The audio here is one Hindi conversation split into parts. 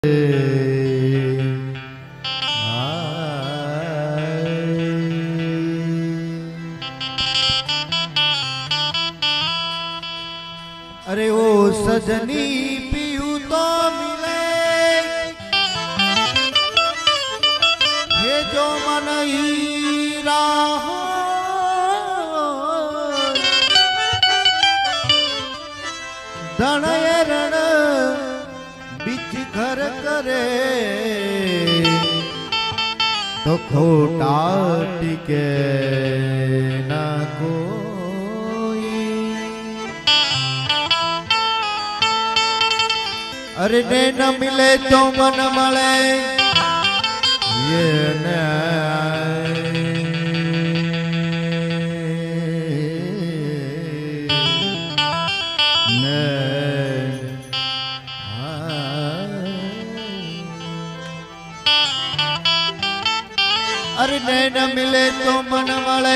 अरे ओ सजनी पीऊ तो मिले ये जो मन ही राह धनय रण बीच घर करे तो खोटा टिके ना को अरे ने न मिले तो मन मले ये न अरे ने न मिले तो मन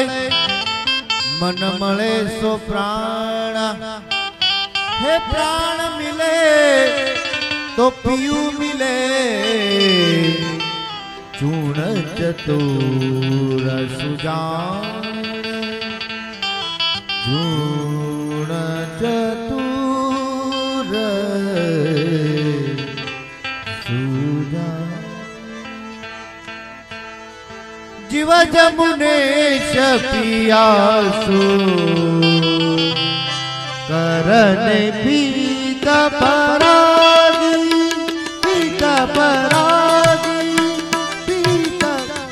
मले सो प्राण हे प्राण मिले तो पियू मिले चूण चतुर सुजान चूण चतुर सुजान जीव जमुनेश पियासु करने पीता परागी पीता परागी पीता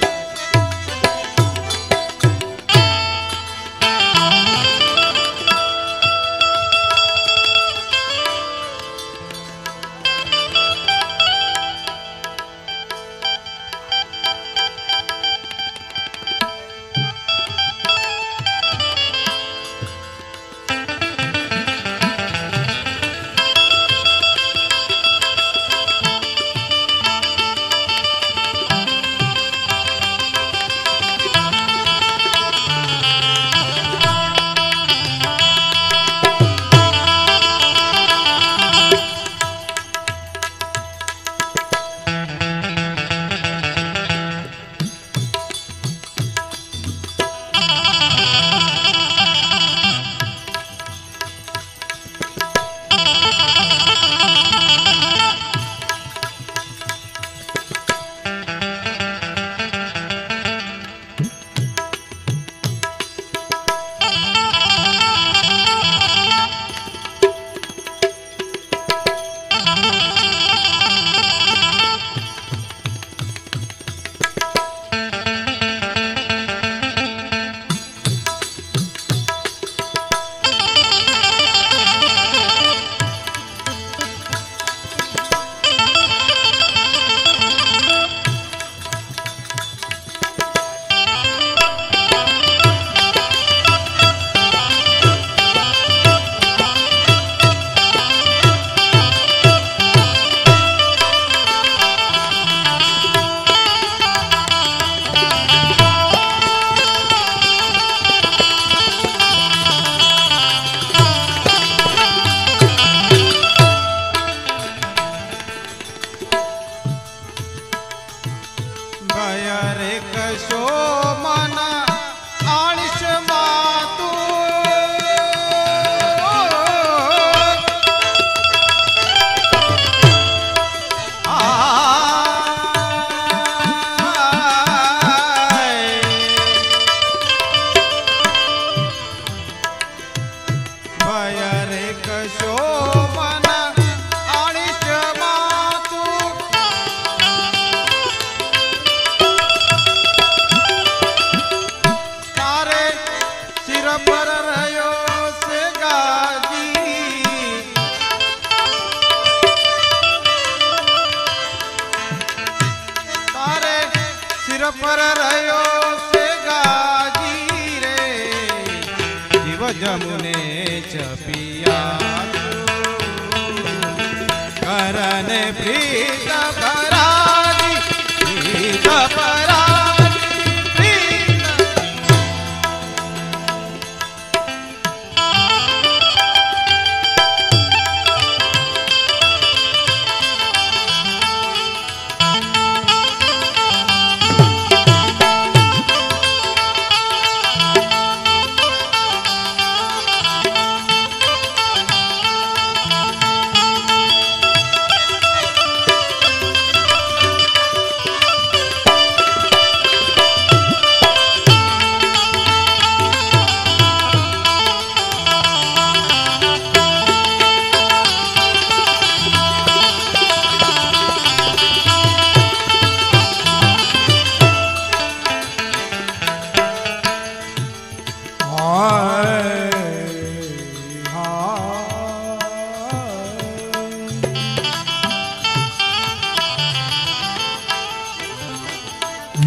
पर रयो से गाजी रे जीव जमुने चपिया करने प्रीत परागी प्रीत परागी प्रीत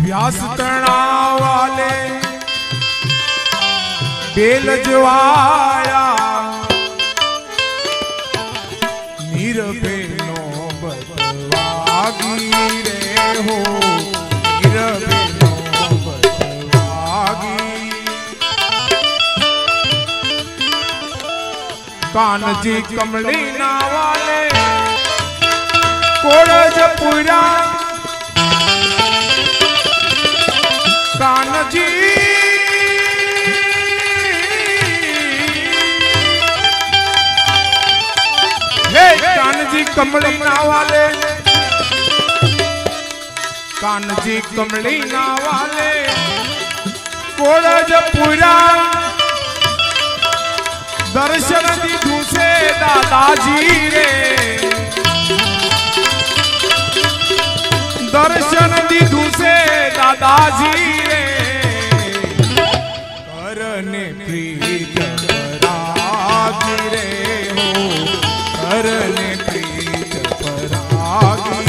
व्यास तणा वाले बेल जवाया नीरवे नो बतवागी रे हो नीरवे नो बतवागी कानजी कमली ना वाले कोड़जपुरा कानजी हे कानजी कमली ना वाले कानजी कमली ना वाले कोड़जपुरा दर्शन दीधु से दादाजी रे दर्शन दीधु से दादाजी रे करने प्रीत परागी रे हो करने प्रीत परागी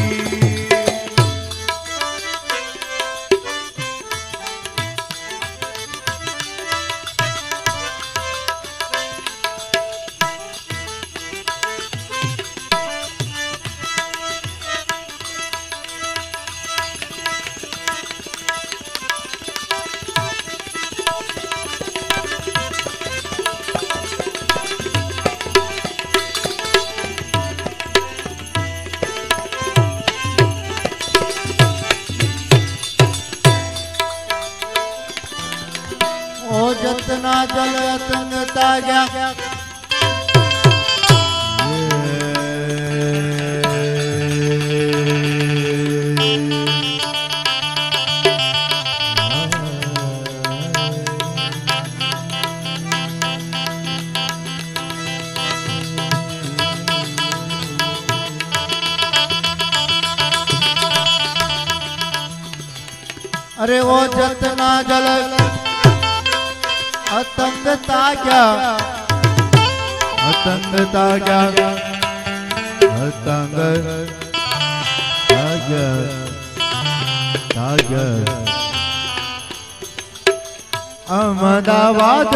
जतना जल अतंगता गया अरे वो जतना जल अतंगता क्या अतंगता क्या अहमदाबाद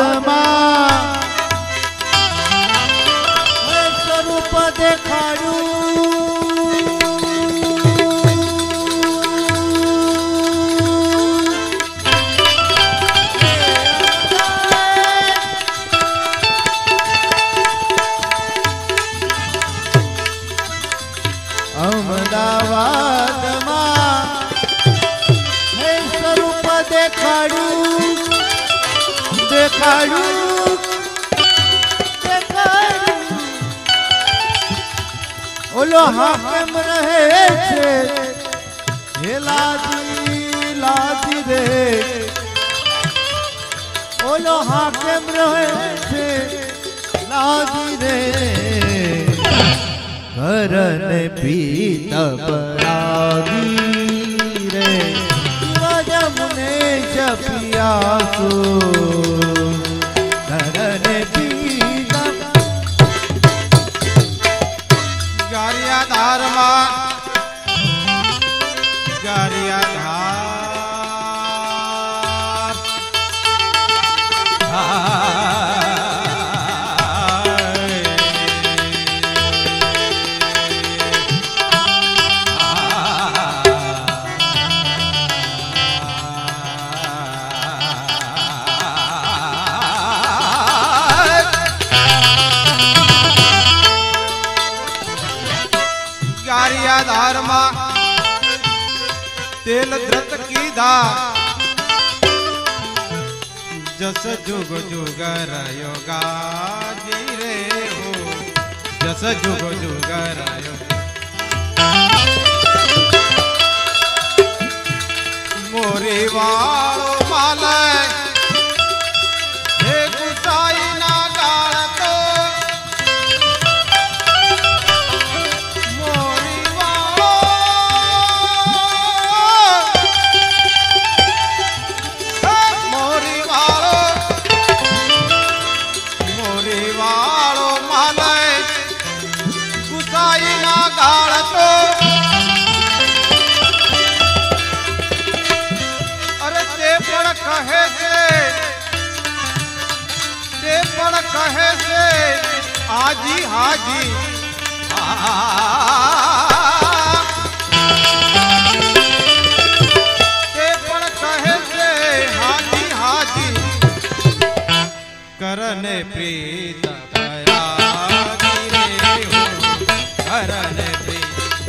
स्वरूप देखाड़ू अहमदाबाद हे स्वरूप देखाड़ू देखाड़ू देखाड़ू ओलो हाकिम रहे छे हे लाजी लाजी रे ओलो हाकिम रहे छे लाजी रे करने पीत परागी रे जमुने जपियासो करने पीत गारियाधार में गारियाधार गारियाधार में तेल धृत की धार जस जुग जुग रयोगा जी रे हो जस जुग जुग रयो मोरे वालो माले हे गुसाई ना गाल तो ना હાજી હાજી તે પણ કહે છે હાજી હાજી કરને પ્રીત પરાગી રે હો કરને પ્રીત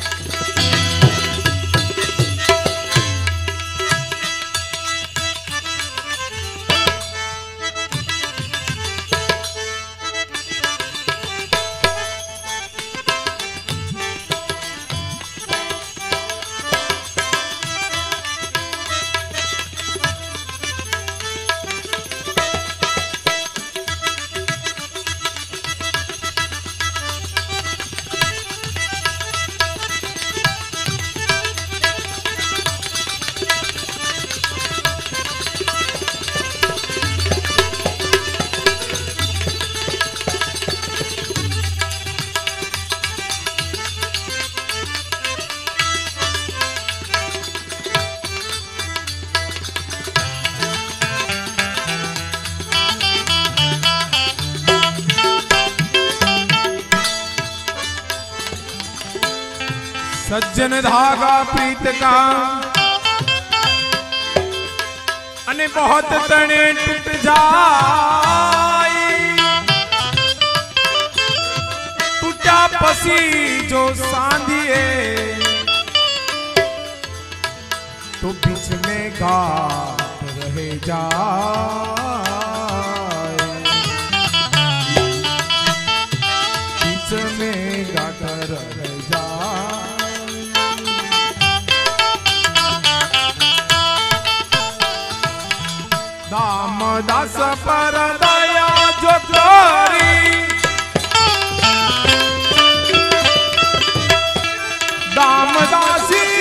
सज्जन धागा प्रीत का अने बहुत तने टूट जाए टूटा पसी जो सांधिए तो बीच में गाट रह जाए बीच में गाट रह जाए दामदास पर दया जो करी दामदासी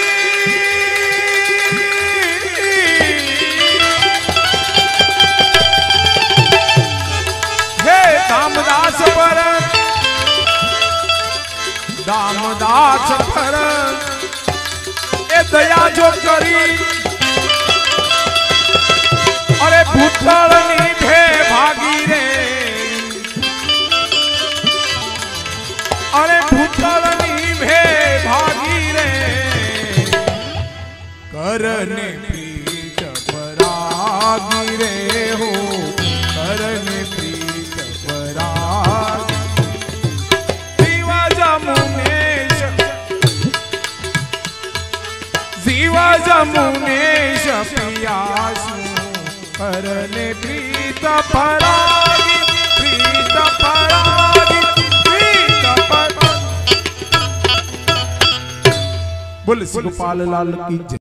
हे दामदास पर दामदास पर ए दया जो करी अरे भूतल नीधे भागी रे अरे भूतल नीधे भागी रे करने प्रीत परागी रे हो करने प्रीत परागी जीवा जमुनेश पियासु करने प्रीत परागी प्रीत परागी प्रीत परागी बोल गोपाल लाल की जय।